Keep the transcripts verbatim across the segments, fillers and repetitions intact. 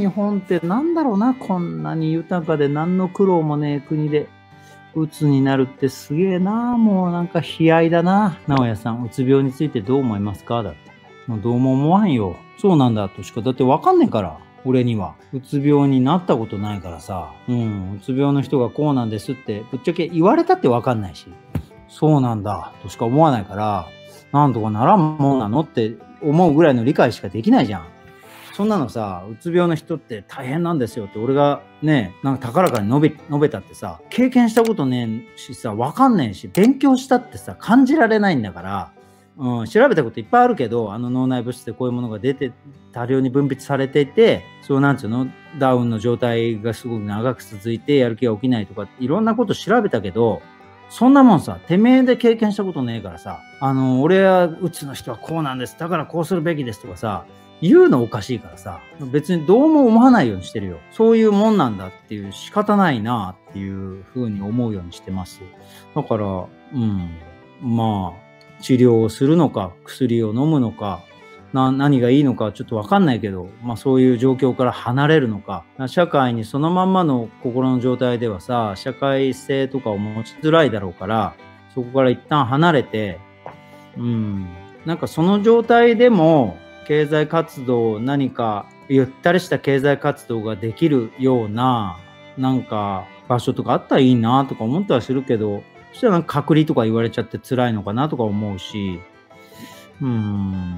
日本ってなんだろうな、こんなに豊かで何の苦労もねえ国で、鬱になるってすげえな。もうなんか悲哀だな。直哉さん、うつ病についてどう思いますかだって。もうどうも思わんよ。そうなんだとしか、だってわかんねえから。俺には。うつ病になったことないからさ。うん、うつ病の人がこうなんですって、ぶっちゃけ言われたってわかんないし。そうなんだとしか思わないから、なんとかならんもんなのって思うぐらいの理解しかできないじゃん。そんなのさ、うつ病の人って大変なんですよって俺がね、なんか高らかに述べ述べたってさ、経験したことねえしさ、わかんねえし、勉強したってさ、感じられないんだから、うん、調べたこといっぱいあるけど、あの脳内物質でこういうものが出て、多量に分泌されていて、そうなんつうの、ダウンの状態がすごく長く続いてやる気が起きないとか、いろんなこと調べたけど、そんなもんさ、てめえで経験したことねえからさ、あの、俺はうつの人はこうなんです。だからこうするべきですとかさ、言うのおかしいからさ、別にどうも思わないようにしてるよ。そういうもんなんだっていう仕方ないなっていうふうに思うようにしてます。だから、うん、まあ、治療をするのか、薬を飲むのか、な何がいいのかちょっとわかんないけど、まあそういう状況から離れるのか、社会にそのまんまの心の状態ではさ、社会性とかを持ちづらいだろうから、そこから一旦離れて、うん、なんかその状態でも、経済活動、何かゆったりした経済活動ができるような、なんか場所とかあったらいいなとか思ったりするけど、そしたらなんか隔離とか言われちゃって辛いのかなとか思うし、うん。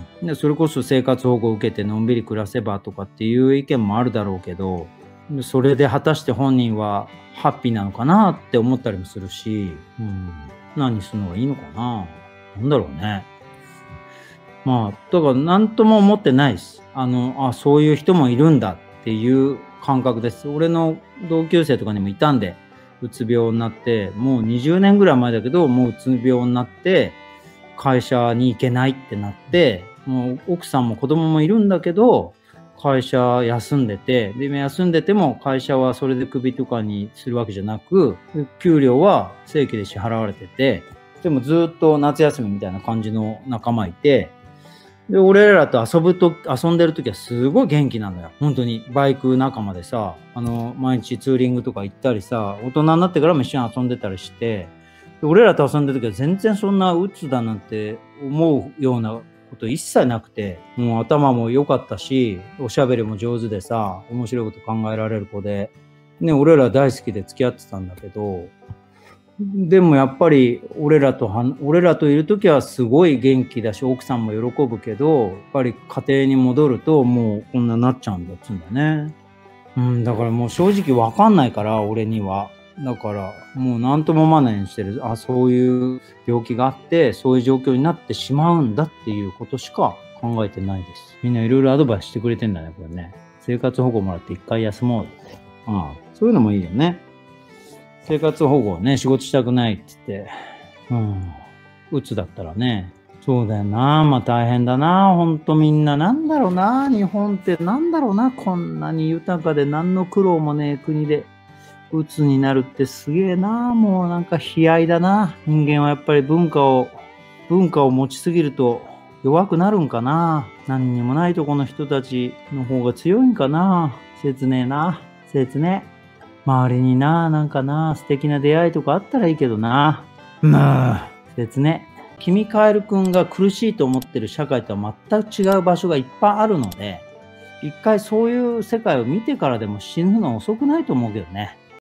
で、それこそ生活保護を受けてのんびり暮らせばとかっていう意見もあるだろうけど、それで果たして本人はハッピーなのかなって思ったりもするし、うん、何するのがいいのかな。なんだろうね。まあ、だから何とも思ってないです。あの、あ、そういう人もいるんだっていう感覚です。俺の同級生とかにもいたんで、うつ病になって、もうにじゅうねんぐらい前だけど、もううつ病になって、会社に行けないってなって、もう奥さんも子供もいるんだけど、会社休んでて、で、休んでても会社はそれでクビとかにするわけじゃなく、給料は正規で支払われてて、でもずっと夏休みみたいな感じの仲間いて、で、俺らと遊ぶと、遊んでる時はすごい元気なのよ。本当に。バイク仲間でさ、あの、毎日ツーリングとか行ったりさ、大人になってからも一緒に遊んでたりして、で俺らと遊んでる時は全然そんな鬱だなんて思うようなこと一切なくて、もう頭も良かったし、おしゃべりも上手でさ、面白いこと考えられる子で、ね、俺ら大好きで付き合ってたんだけど、でもやっぱり俺らとは俺らといる時はすごい元気だし、奥さんも喜ぶけど、やっぱり家庭に戻るともうこんななっちゃうんだっつうんだね。うん、だからもう正直わかんないから、俺には。だからもう何とも思わないようにしてる。あ、そういう病気があって、そういう状況になってしまうんだっていうことしか考えてないです。みんないろいろアドバイスしてくれてんだね、これね。生活保護もらって一回休もうって。ああ、そういうのもいいよね。生活保護をね、仕事したくないって言って、うん、鬱だったらね、そうだよな、まあ大変だな、ほんとみんな、なんだろうな、日本ってなんだろうな、こんなに豊かで何の苦労もねえ国で、鬱になるってすげえな、もうなんか悲哀だな。人間はやっぱり文化を、文化を持ちすぎると弱くなるんかな。何にもないとこの人たちの方が強いんかな。切ねえな、切ねえ。周りにな、なんかな、素敵な出会いとかあったらいいけどな。まあ、切ね。君カエルくんが苦しいと思ってる社会とは全く違う場所がいっぱいあるので、一回そういう世界を見てからでも死ぬの遅くないと思うけどね。